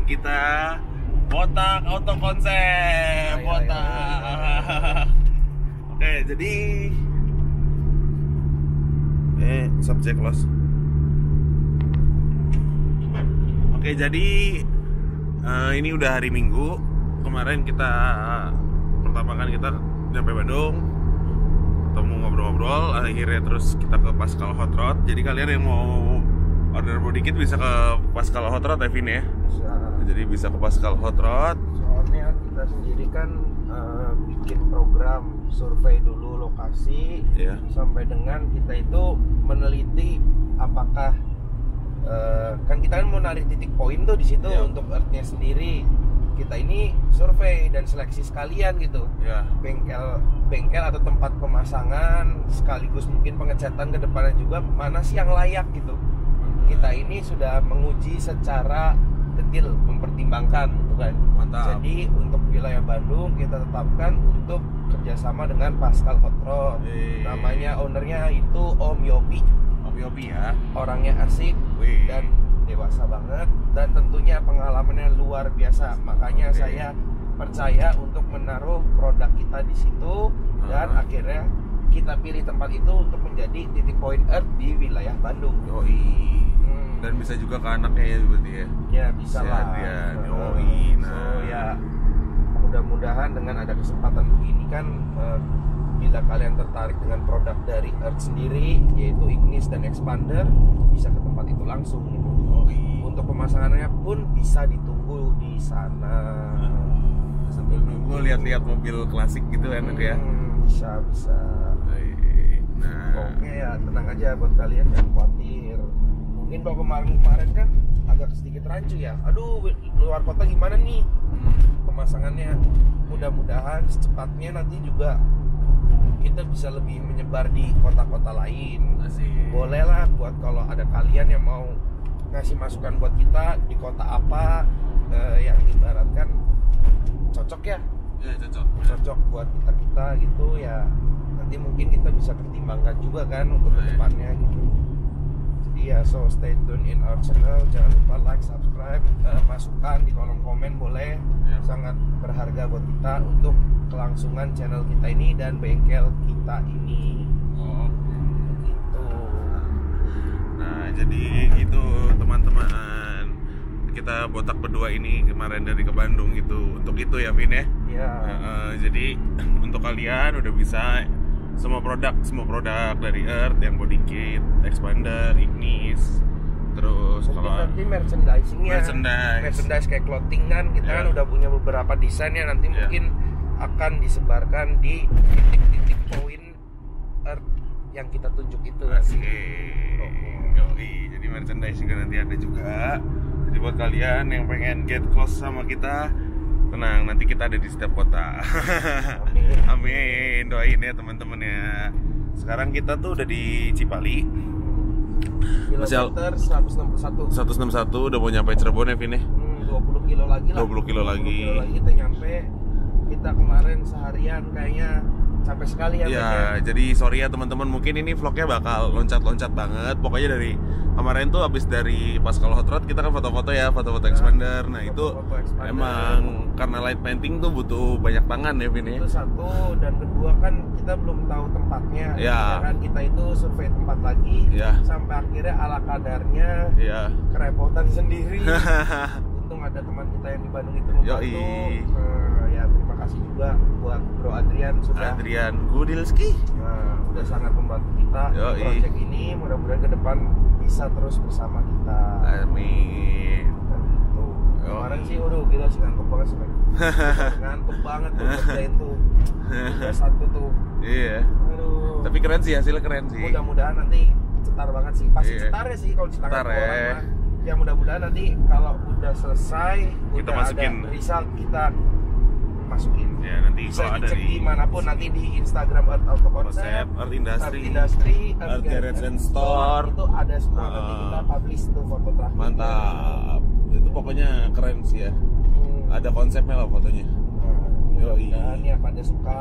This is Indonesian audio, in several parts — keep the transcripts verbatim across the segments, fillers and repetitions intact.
kita botak auto konsep. Botak. Oke, jadi eh subjek loss. Oke, jadi uh, ini udah hari Minggu. Kemarin kita pertama kan kita sampai Bandung, ketemu ngobrol-ngobrol, akhirnya terus kita ke Pascal Hot Rod. Jadi kalian yang mau order body kit bisa ke Pascal Hot Rod ya, Vin ya? Bisa. Jadi bisa ke Pascal Hot Rod. Soalnya kita sendiri kan uh, bikin program survei dulu lokasi, yeah. Sampai dengan kita itu meneliti apakah uh, kan kita kan mau narik titik poin tuh di situ, yeah. Untuk earth-nya sendiri. Kita ini survei dan seleksi sekalian gitu, yeah. Bengkel, bengkel atau tempat pemasangan sekaligus mungkin pengecatan ke depannya juga mana sih yang layak gitu. Kita ini sudah menguji secara detail, mempertimbangkan gitu kan. Mantap. Jadi untuk wilayah Bandung kita tetapkan untuk kerjasama dengan Pascal Hot Rod. Wee. Namanya ownernya itu Om Yopi. Om Yopi ya. Orangnya asik. Wee. Dan dewasa banget dan tentunya pengalamannya luar biasa. Makanya Wee. saya percaya untuk menaruh produk kita di situ, uh-huh. Dan akhirnya kita pilih tempat itu untuk menjadi titik point earth di wilayah Bandung. Yoi. Dan bisa juga ke anaknya ya berarti ya? Ya bisa lah. Yoi. Nah. So ya mudah-mudahan dengan ada kesempatan begini kan, uh, bila kalian tertarik dengan produk dari Earth sendiri, yaitu Ignis dan Expander, bisa ke tempat itu langsung gitu. Yoi. Untuk pemasangannya pun bisa ditunggu di sana. Uh, sambil nunggu lihat-lihat mobil klasik gitu enak hmm, ya? Bisa bisa. Nah. Oke ya, tenang aja buat kalian, jangan khawatir. Mungkin kalau kemarin-kemarin kan agak sedikit rancu ya. Aduh, luar kota gimana nih pemasangannya? Mudah-mudahan secepatnya nanti juga kita bisa lebih menyebar di kota-kota lain. Asik. Boleh lah buat kalau ada kalian yang mau ngasih masukan buat kita di kota apa, eh, yang ibaratkan cocok ya. Ya cocok. Cocok buat kita-kita gitu ya. Nanti mungkin kita bisa pertimbangkan juga kan untuk nah, kedepannya ya. Gitu. Ya, so stay tune in our channel. Jangan lupa like, subscribe, uh, masukan di kolom komen boleh, yeah. Sangat berharga buat kita untuk kelangsungan channel kita ini dan bengkel kita ini. Oh, gitu. Nah, jadi gitu teman-teman. Kita botak berdua ini kemarin dari ke Bandung gitu. Untuk itu ya, Vin ya. Yeah. Uh, uh, jadi untuk kalian udah bisa semua produk, semua produk dari Earth yang body kit, expander, Ignis, terus mungkin kalau nanti merchandisingnya, merchandise, merchandise kayak clothingan kita yeah. Kan udah punya beberapa desainnya nanti yeah. Mungkin akan disebarkan di titik-titik poin Earth yang kita tunjuk itu. Asik. Oh. Yoi. Jadi merchandise juga nanti ada juga. Jadi buat kalian yang pengen get close sama kita, tenang, nanti kita ada di setiap kota. Amin. Amin, doain ya teman-teman ya. Sekarang kita tuh udah di Cipali. Kilometer seratus enam puluh satu. seratus enam puluh satu udah mau nyampe Cirebon ya, Vin ya? Hmm, dua puluh kilo lagi lah. dua puluh kilo lagi. dua puluh kilo lagi kita nyampe. Kita kemarin seharian kayaknya capek sekali ya. Ya, jadi sorry ya teman-teman, mungkin ini vlognya bakal loncat-loncat banget. Pokoknya dari kemarin tuh abis dari Pascal Hot Rod kita kan foto-foto ya, foto-foto expander. Nah, itu expander. Emang karena light painting tuh butuh banyak tangan ya, Vin. Itu satu, dan kedua kan kita belum tahu tempatnya. Ya. Ya kan kita itu survei tempat lagi, ya. Sampai akhirnya ala kadarnya ya. Kerepotan sendiri. Untung ada teman kita yang di Bandung itu membantu. Nah, ya terima kasih juga buat Bro Adrian sudah. Adrian Gudilski. Nah, udah sangat membantu kita di proyek ini. Mudah-mudahan ke depan bisa terus bersama kita. Amin. Dan itu. Kemarin sih udah gila sih, ngantuk banget sih. Ngantuk banget tuh kerjain tuh. Udah satu tuh. Iya. Aduh. Tapi keren sih, hasilnya keren sih. Mudah-mudahan nanti cetar banget sih. Pasti iya. cetar ya sih kalau cetar ya. orang. Ya mudah-mudahan nanti kalau udah selesai, kita udah masukin ada result, kita masukin. Ya, nanti bisa kalau ada dicek di dimanapun, nanti di Instagram Earth Auto Concept, Earth Industry, Earth Industry, Earth, Earth Garage and Store, itu ada semua. uh, nanti kita publish tuh foto terakhir. Mantap. Itu pokoknya keren sih ya. Hmm. Ada konsepnya lah fotonya. Nah, mudah-mudahan ya pada suka.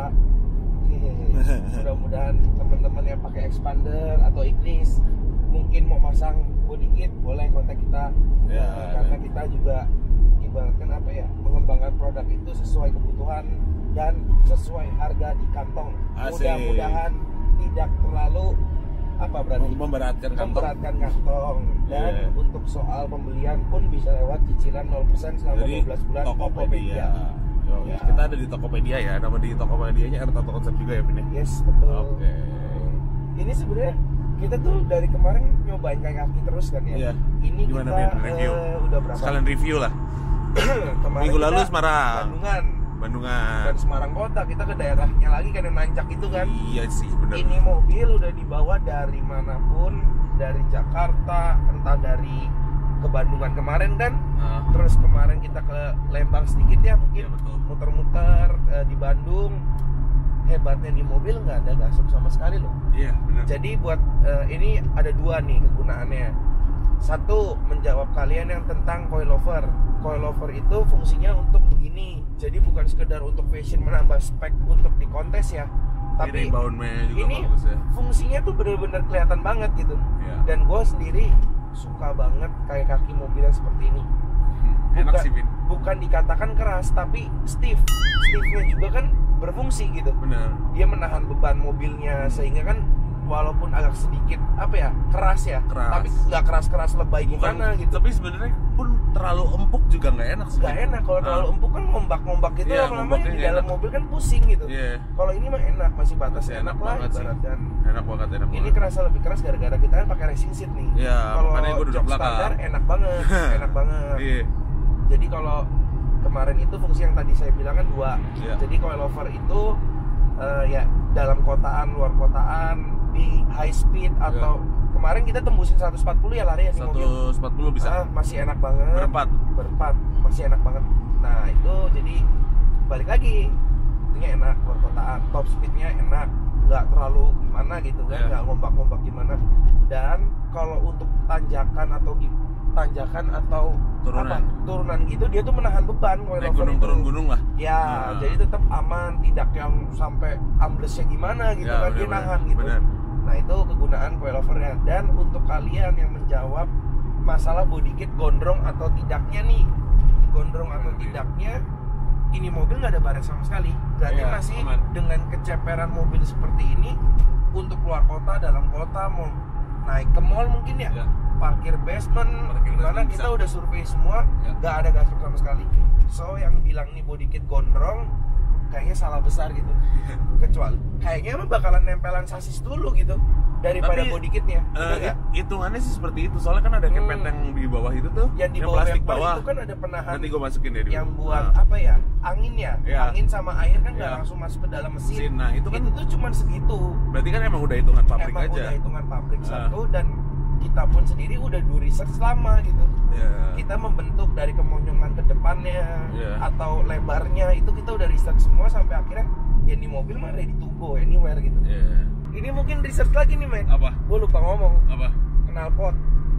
Mudah-mudahan teman-teman yang pakai expander atau Ignis mungkin mau masang body kit, boleh kontak kita. Ya, uh, karena kita juga ibaratkan apa ya, mengembangkan produk itu sesuai kebutuhan dan sesuai harga di kantong. Asik. Mudah-mudahan tidak terlalu apa berarti memberatkan kantong. memberatkan kantong dan Yeah. untuk soal pembelian pun bisa lewat cicilan nol persen selama Jadi, dua belas bulan Tokopedia. Yo, Ya. Kita ada di Tokopedia ya. Nama di Tokopedianya R Tato Konsep juga ya, Vin? Yes, betul. Oke. Ini sebenarnya kita tuh dari kemarin nyobain kayak kaki terus kan ya. Iya. Ini Gimana, kita Vin? Review. eh, udah berapa? Sekalian review lah. Kemarin Minggu lalu kita Semarang. Bandungan. Bandungan. Dan Semarang kota, kita ke daerahnya lagi kan yang nanjak itu kan. Iya sih, benar. Ini mobil udah dibawa dari manapun, dari Jakarta, entah dari ke Bandungan kemarin kan. Ah. Terus kemarin kita ke Lembang sedikit ya mungkin, Iya, betul. muter-muter eh, di Bandung. Hebatnya di mobil nggak ada gasuk sama sekali loh. Iya, benar. Jadi buat eh, ini ada dua nih kegunaannya. Satu, menjawab kalian yang tentang coilover. Coilover itu fungsinya untuk begini. Jadi bukan sekedar untuk fashion menambah spek untuk di kontes ya. Tapi rebound-nya juga ini bagus ya. fungsinya tuh bener-bener kelihatan banget gitu. Iya. Dan gue sendiri suka banget kayak kaki mobil yang seperti ini. Enak Bukan, sih, Vin. bukan dikatakan keras, tapi stiff. Stiffnya juga kan berfungsi gitu. Benar. Dia menahan beban mobilnya sehingga kan walaupun agak sedikit apa ya keras ya, Keras. tapi nggak keras-keras lebay Bukan, gimana gitu. Tapi sebenarnya pun terlalu empuk juga nggak enak sih. Nggak enak kalau Ah. terlalu empuk kan ngombak-ngombak gitu, Iya, lama-lama ngombaknya di nggak dalam enak. mobil kan pusing gitu. Iya. Kalau ini mah enak, masih batas Masih enak, enak lah banget sih. ibarat. Dan Enak banget, enak ini banget. kerasa lebih keras gara-gara kita kan pakai racing seat nih. Iya, Kalau makanya gua duduk jok belakang. standar enak banget, enak banget. Iya. Jadi kalau kemarin itu fungsi yang tadi saya bilang kan dua. Iya. Jadi coilover itu eh, ya dalam kotaan, luar kotaan, di high speed atau kemarin kita tembusin seratus empat puluh ya lari ya di mobil. seratus empat puluh bisa. Ah, masih enak banget. Berempat. Berempat masih enak banget. Nah itu jadi balik lagi, intinya enak luar kotaan, top speednya enak, nggak terlalu gimana gitu kan, Iya. nggak ngombak-ngombak gimana. Dan kalau untuk tanjakan atau gi- tanjakan atau Turunan. apa turunan gitu dia tuh menahan beban Naik coilover gunung itu. turun gunung lah. Ya, Nah. jadi tetap aman, tidak yang sampai amblesnya gimana gitu Ya, kan, dia benar, nahan benar. gitu. Benar. Nah itu kegunaan coilovernya. Dan untuk kalian yang menjawab masalah body kit gondrong atau tidaknya nih, gondrong atau Oke. tidaknya, ini mobil nggak ada baret sama sekali. Berarti Iya, masih aman. dengan keceperan mobil seperti ini untuk keluar kota, dalam kota, mau naik ke mall mungkin ya, Ya. parkir basement, Parkir dimana basement kita bisa. udah survei semua, Ya. nggak ada gasuk sama sekali. So yang bilang nih body kit gondrong kayaknya salah besar gitu. Kecuali kayaknya emang bakalan nempelan sasis dulu gitu daripada Tapi, body kitnya. Eh, Bener nggak? hitungannya sih seperti itu. Soalnya kan ada kepet Hmm. yang di bawah itu tuh, Yang di yang bawah plastik bumper bawah. itu kan ada penahan Nanti gua masukin deh dulu. yang buat Nah. apa ya, angin ya, Iya. angin sama air kan nggak Iya. langsung masuk ke dalam mesin. Mesin. Nah, itu kan itu tuh cuman segitu. berarti kan emang udah hitungan pabrik Emang aja. udah hitungan pabrik Ah. satu, dan kita pun sendiri udah do research lama gitu. Ya. Kita membentuk dari kemonjongan ke depannya Iya. atau lebarnya itu kita udah research semua sampai akhirnya ya di mobil mah ready to go anywhere gitu. Ya. Ini mungkin research lagi nih, Mac. Apa? Gue lupa ngomong. Apa? Knalpot.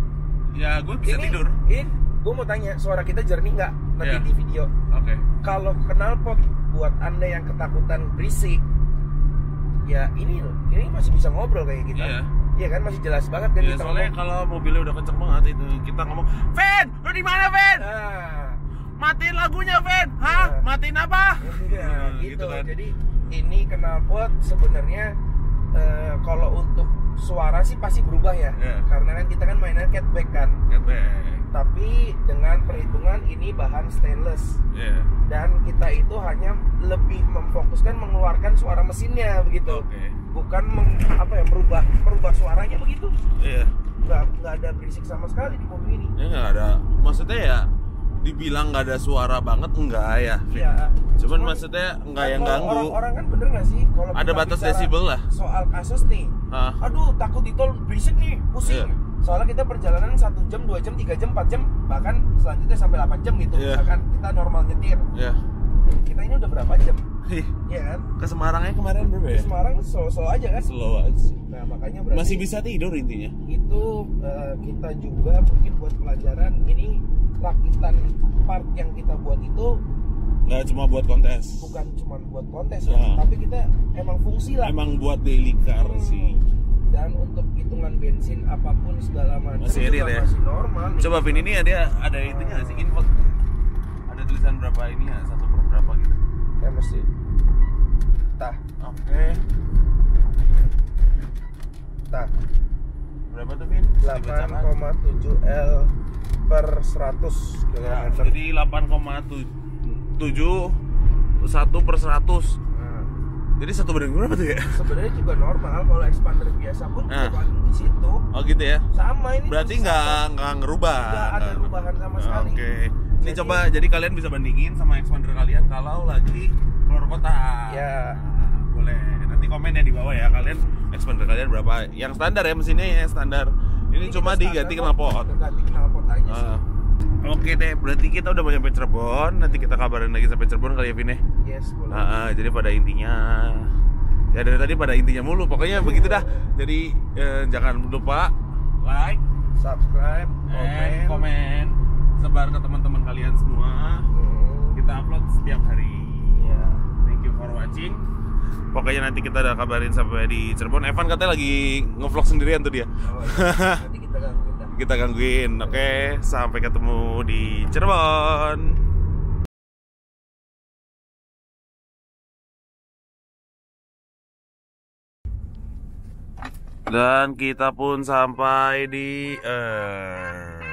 Ya, gue bisa ini, tidur. Ini gue mau tanya, suara kita jernih nggak nanti Iya. di video? Oke. Kalau knalpot buat anda yang ketakutan berisik, ya ini loh, ini masih bisa ngobrol kayak kita. Iya. Iya kan, masih jelas banget kan Ya, kita soalnya ngomong. kalau mobilnya udah kenceng banget itu kita ngomong, "Fen, lu di mana, Fen? Nah, Matiin lagunya, Fen." Hah? Iya. Matiin apa? iya, Hmm, gitu. gitu kan. Jadi ini knalpot sebenarnya eh, kalau untuk suara sih pasti berubah ya. Iya. Karena kan kita kan mainnya catback kan. Catback. Tapi dengan perhitungan ini bahan stainless. Iya. Dan kita itu hanya lebih memfokuskan mengeluarkan suara mesinnya begitu, Oke. bukan meng, apa ya merubah merubah suaranya begitu. Iya. Nggak nggak ada berisik sama sekali di mobil ini. Ya nggak ada. Maksudnya ya dibilang nggak ada suara banget enggak ya, Vin? Iya. Cuman, maksudnya nggak kan yang kalau ganggu. Orang-orang kan bener nggak sih kalau Ada kita batas bicara desibel lah. soal kasus nih. Ah. Aduh takut di tol berisik nih, pusing. Iya. Soalnya kita perjalanan satu jam, dua jam, tiga jam, empat jam, bahkan selanjutnya sampai delapan jam gitu. Iya. Misalkan kita normal nyetir, Ya. kita ini udah berapa jam? Ih, Iya kan? ke Semarangnya kemarin berapa Di ya? Semarang slow-slow aja kan? Slow aja. Nah makanya berarti Masih bisa tidur intinya. itu eh, kita juga mungkin buat pelajaran ini rakitan part yang kita buat itu Nggak cuma buat kontes. bukan cuma buat kontes ya, Ah. tapi kita emang fungsi lah. Emang buat daily car Hmm. sih. Dan untuk hitungan bensin apapun segala macam Masih irit juga ya? masih normal. Coba Vin, ini ada ada itunya nggak sih, info tulisan berapa ini ya, satu per berapa gitu. Kayak mesti. Tah, Oke. tah. Berapa tuh, Vin? delapan koma tujuh L per seratus Ya, kilometer. jadi delapan koma tujuh satu per seratus. Nah, Jadi satu banding berapa tuh ya? sebenarnya juga normal kalau expander biasa pun Nah. juga di situ. Oh gitu ya. Sama ini. Berarti persis nggak sama. nggak ngerubah. Nggak ada perubahan sama sekali. Oke. Ini Jadi- coba jadi kalian bisa bandingin sama expander kalian kalau lagi keluar kota. Ya. Nah, boleh. Nanti komen ya di bawah ya kalian expander kalian berapa. Yang standar ya mesinnya ya standar. Ini, Ini cuma kita diganti standar knalpot. kok, ganti knalpot aja sih. Ah. Oke deh, berarti kita udah mau nyampe Cirebon. Nanti kita kabarin lagi sampai Cirebon kali ya, Vin ya. Yes, boleh. Nah, ah, jadi pada intinya ya dari tadi pada intinya mulu. Pokoknya begitu dah. Jadi eh, jangan lupa like, Subscribe, and komen. komen, sebar ke teman-teman kalian semua. Hmm, Kita upload setiap hari. ya. Thank you for watching. Pokoknya nanti kita udah kabarin sampai di Cirebon. Evan katanya lagi ngevlog sendirian tuh dia. Oh, iya. Nanti kita gangguin dah. Kita gangguin. Oke, sampai ketemu di Cirebon. Dan kita pun sampai di eh